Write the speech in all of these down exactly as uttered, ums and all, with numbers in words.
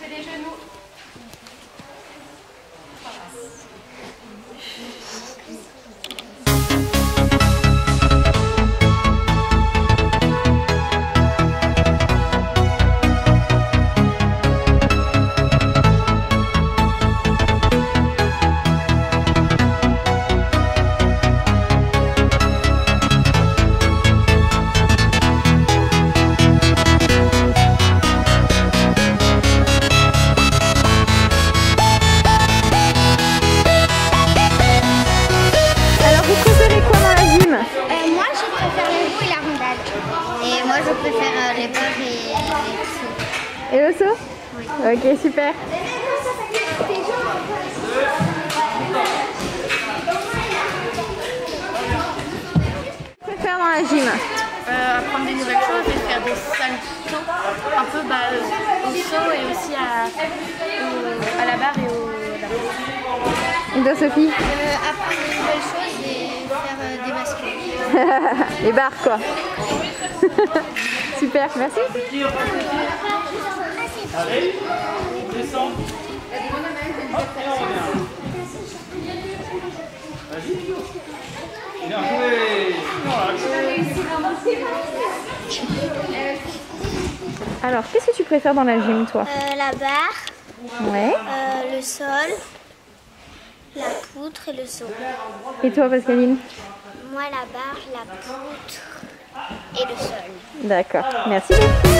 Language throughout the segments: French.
c'est les genoux. Je préfère euh, les barres et, et le saut. Oui. Ok, super. Qu'est-ce que tu préfères dans la gym? euh, Apprendre des nouvelles choses et faire des saltos un peu bah, au saut et aussi à, au, à la barre et au la barre. Et toi, Sophie? euh, Apprendre des nouvelles choses et faire euh, des bascules. Les barres, quoi. Super, merci. Allez, on descend. Vas-y. Bien joué. Alors, qu'est-ce que tu préfères dans la gym, toi? Euh, la barre, Ouais. euh, le sol, la poutre et le saut. Et toi, Pascaline? Moi, la barre, la poutre et le sol. D'accord, merci.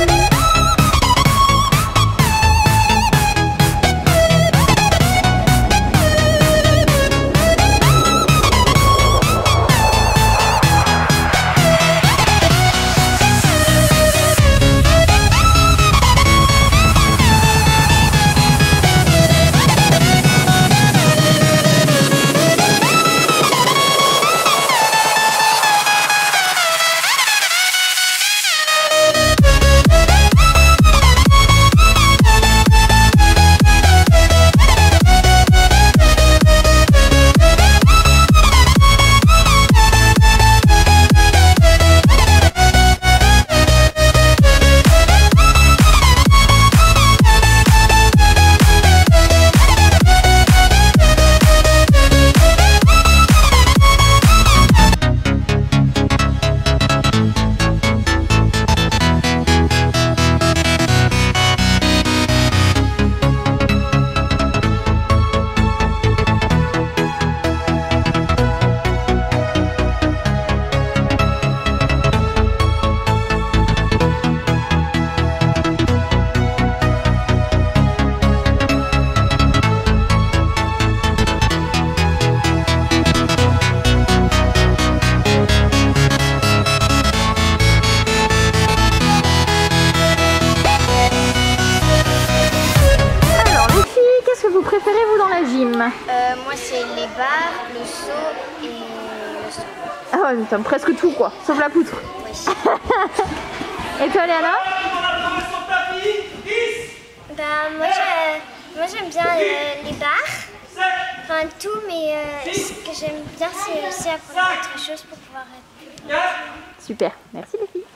Préférez-vous dans la gym? euh, Moi, c'est les barres, le saut et le saut. Ah ouais, t'aimes presque tout, quoi, sauf la poutre. Oui. Et toi, Léana? Bah, moi, j'aime bien euh, les barres, enfin tout, mais euh, ce que j'aime bien, c'est aussi apprendre autre chose pour pouvoir être plus. Super, merci les filles.